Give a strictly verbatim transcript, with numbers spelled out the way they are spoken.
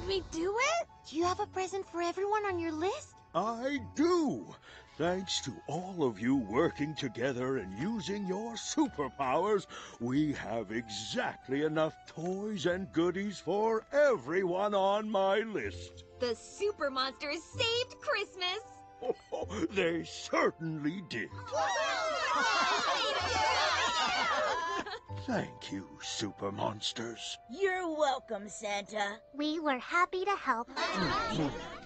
we do it? Do you have a present for everyone on your list? I do! Thanks to all of you working together and using your superpowers, we have exactly enough toys and goodies for everyone on my list. The Super Monsters saved Christmas! Oh, they certainly did. Thank you, Super Monsters. You're welcome, Santa. We were happy to help.